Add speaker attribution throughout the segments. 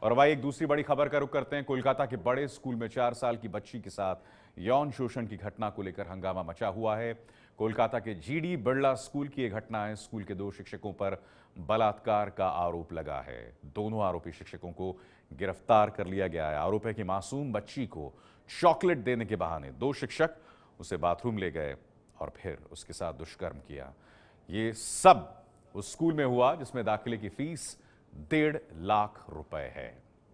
Speaker 1: और भाई एक दूसरी बड़ी खबर का रुख करते हैं। कोलकाता के बड़े स्कूल में 4 साल की बच्ची के साथ यौन शोषण की घटना को लेकर हंगामा मचा हुआ है। कोलकाता के जीडी बिरला स्कूल की यह घटना है। स्कूल के 2 शिक्षकों पर बलात्कार का आरोप लगा है। दोनों आरोपी शिक्षकों को गिरफ्तार कर लिया गया है। आरोप है कि मासूम बच्ची को चॉकलेट देने के बहाने 2 शिक्षक उसे बाथरूम ले गए और फिर उसके साथ दुष्कर्म किया। ये सब उस स्कूल में हुआ जिसमें दाखिले की फीस 1.5 लाख रुपए है।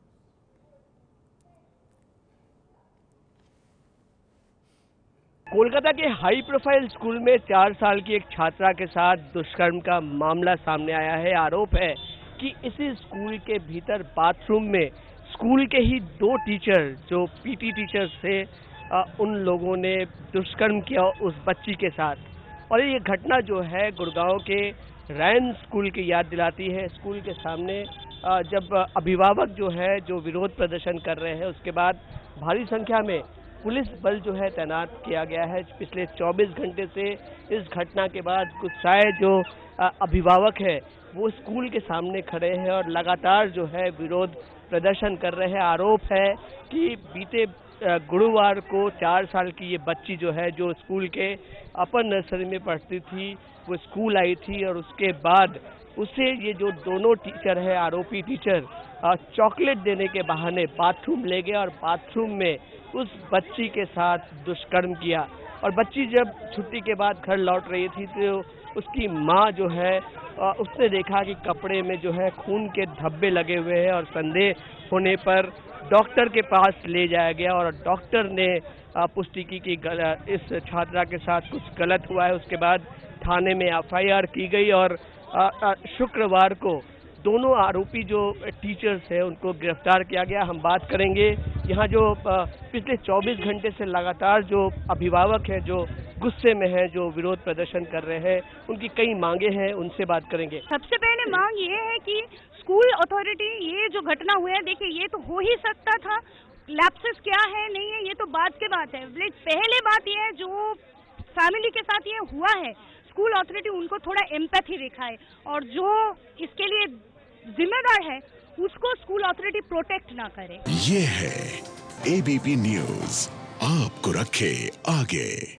Speaker 2: कोलकाता के हाई प्रोफाइल स्कूल में 4 साल की एक छात्रा के साथ दुष्कर्म का मामला सामने आया है। आरोप है कि इसी स्कूल के भीतर बाथरूम में स्कूल के ही 2 टीचर जो पीटी टीचर्स थे उन लोगों ने दुष्कर्म किया उस बच्ची के साथ। और ये घटना जो है गुड़गांव के रैन स्कूल की याद दिलाती है। स्कूल के सामने जब अभिभावक जो है जो विरोध प्रदर्शन कर रहे हैं, उसके बाद भारी संख्या में पुलिस बल जो है तैनात किया गया है। पिछले 24 घंटे से इस घटना के बाद गुस्साए जो अभिभावक है वो स्कूल के सामने खड़े हैं और लगातार जो है विरोध प्रदर्शन कर रहे हैं। आरोप है कि बीते गुरुवार को 4 साल की ये बच्ची जो है जो स्कूल के अपर नर्सरी में पढ़ती थी, वो स्कूल आई थी और उसके बाद उसे ये जो दोनों टीचर है, आरोपी टीचर, चॉकलेट देने के बहाने बाथरूम ले गए और बाथरूम में उस बच्ची के साथ दुष्कर्म किया। और बच्ची जब छुट्टी के बाद घर लौट रही थी तो उसकी माँ जो है उसने देखा कि कपड़े में जो है खून के धब्बे लगे हुए हैं और संदेह होने पर डॉक्टर के पास ले जाया गया और डॉक्टर ने पुष्टि की कि इस छात्रा के साथ कुछ गलत हुआ है। उसके बाद थाने में एफआईआर की गई और शुक्रवार को दोनों आरोपी जो टीचर्स हैं उनको गिरफ्तार किया गया। हम बात करेंगे यहाँ जो पिछले 24 घंटे से लगातार जो अभिभावक हैं जो गुस्से में हैं, जो विरोध प्रदर्शन कर रहे हैं, उनकी कई मांगे हैं, उनसे बात करेंगे।
Speaker 3: सबसे पहले मांग ये है कि स्कूल अथॉरिटी, ये जो घटना हुई है, देखिए ये तो हो ही सकता था, लैप्सेस क्या है नहीं है ये तो बाद के बात है। पहले बात ये है जो फैमिली के साथ ये हुआ है, स्कूल अथॉरिटी उनको थोड़ा एम्पैथी दिखाए और जो इसके लिए जिम्मेदार है उसको स्कूल अथॉरिटी प्रोटेक्ट ना करे।
Speaker 4: ये है एबीपी न्यूज़, आपको रखे आगे।